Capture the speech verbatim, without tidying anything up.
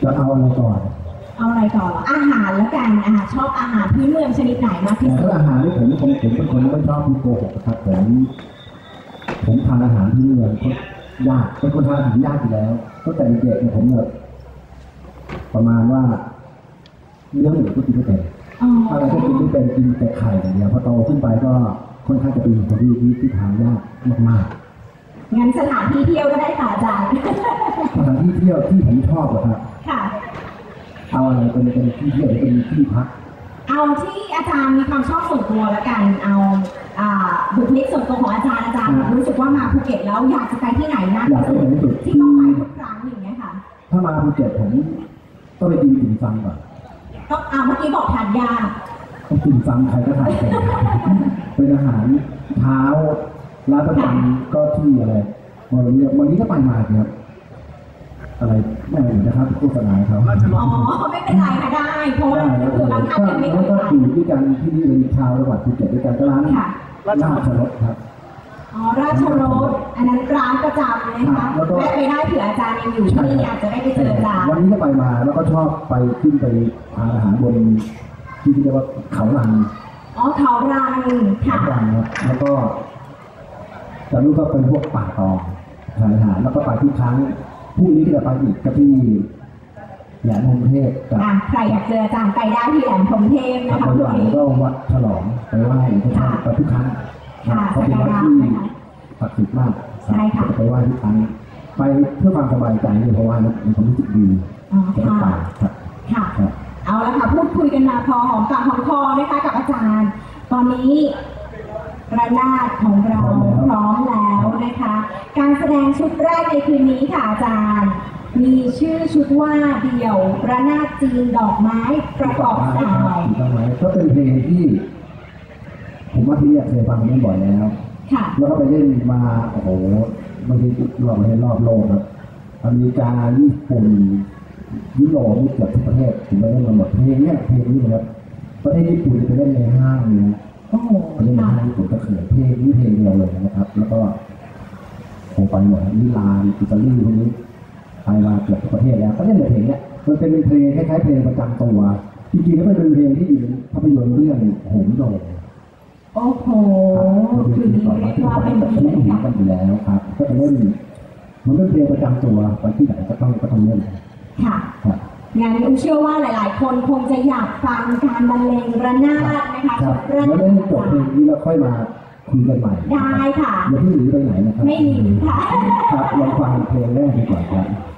จะเอาอะไรก่อนเอาอะไรก่อนอาหารแล้วกันอาหารชอบอาหารพื้นเมืองชนิดไหนมากที่สุดอาหารที่ผมผมผมเป็นคนไม่ชอบที่โกหกครับผมผมทานอาหารพื้นเมืองยากเป็นคนทานอาหารยากอยู่แล้วตั้งแต่เด็กเนี่ยผมเนี่ยประมาณว่าเนื้อหมูก็กินไม่เป็นอะไรก็กินไม่เป็นกินแต่ไข่อย่างเดียวพอโตขึ้นไปก็ค่อนข้างจะเป็นคนที่ที่ทานยากมากๆงั้นสถานที่เที่ยวก็ได้ค่ะอาจารย์สถานที่เที่ยวที่ผมชอบเหรอครับค่ะเอาอะไรเป็นเป็นที่เที่ยวหรือเป็นที่พักเอาที่อาจารย์มีความชอบส่วนตัวแล้วกันเอาบุคลิกส่วนตัวของอาจารย์อาจารย์รู้สึกว่ามาภูเก็ตแล้วอยากจะไปที่ไหนนะอยากไปไหนที่สุดที่ต้องไปทุกครั้งอย่างเงี้ยค่ะถ้ามาภูเก็ตผมต้องไปกินติ่มซำก่อนต้องอ่าเมื่อกี้บอกทานยาต้องติ่มซำใครก็ทานเป็นเป็นอาหารเช้าร้านประจำก็ที่อะไรวันนี้วันนี้ก็ไปมาครับอะไรไม่เหมือนนะครับโฆษณาเขาอ๋อไม่เป็นไรค่ะได้เพราะว่าคือบางท่านยังไม่เคยก็อยู่ด้วยกันที่นี่เป็นชาวจังหวัดภูเก็ตด้วยกันก็ร้านราชรสครับอ๋อราชรสอันนั้นร้านประจำเลยนะคะแวะไปได้เผื่ออาจารย์ยังอยู่ที่นี่อาจจะได้ไปเจออาจารย์วันนี้ก็ไปมาแล้วก็ชอบไปขึ้นไปทานอาหารบนที่เรียกว่าเขาลังอ๋อเขาลังค่ะเขาลังครับแล้วก็จะรู้ก็เป็นพวกป่าตองทานอาหารแล้วก็ไปทุกครั้งพรุ่งนี้ก็จะไปอีกกับที่แหลมพรหมเทพกับใครอยากเจออาจารย์ไปได้ที่แหลมพรหมเทพนะคะพรุ่งนี้ก็วัดฉลองไปไหว้ทุกครั้งไปทุกครั้งเขาเป็นวัดที่ศักดิ์สิทธิ์มากไปไหว้ทุกครั้งไปเพื่อความสบายใจเพราะว่ามันความรู้สึกดีจะไปครับค่ะเอาละค่ะพูดคุยกันมาพอหอมปากหอมคอนะคะกับอาจารย์ตอนนี้ระนาดของเราพร้อมแล้วนะคะการแสดงชุดแรกในคืนนี้ค่ะอาจารย์มีชื่อชุดว่าเดี่ยวระนาดจีนดอกไม้ประกอบสายดอกไม้ก็เป็นเพลงที่ผมว่าที่เนี่ยเคยฟังมาบ่อยแล้วแล้วก็ไปเล่นมาโอ้โหบางทีรอบประเทศรอบโลกครับอเมริกาญี่ปุ่นยุโรปนี่เกือบทุกประเทศผมไปเล่นมาหมดเพลงเนี่ยเพลงนี้นะครับประเทศญี่ปุ่นไปเล่นในห้างเนี่ยไปเล่นในห้างญี่ปุ่นก็เขินเพลงนี้เพลงเดียวเลยนะครับแล้วก็ผมไปหมดมิลานอิตาลีพวกนี้ไปมาเกือบทุกประเทศแล้วก็เล่นแต่เพลงเนี้ยมันเป็นเพลงคล้ายๆเพลงประจำตัวจริงๆแล้วมันเป็นเพลงที่อยู่ในภาพยนตร์เรื่องโหมโดงโอ้โหคือเรียกว่าเป็นเพลงกันอยู่แล้วครับก็จะเล่นมันเป็นเพลงประจำตัวไปที่ไหนก็ต้องก็ต้องเล่นค่ะงั้นอุ้มเชื่อว่าหลายๆคนคงจะอยากฟังการบรรเลงระนาดนะคะแล้วเล่นจบเพลงนี้แล้วค่อยมาคุยกันใหม่ได้ค่ะอย่าเพิ่งหนีไปไหนนะครับไม่หนีค่ะครับลองฟังเพลงแรกดีกว่าครับ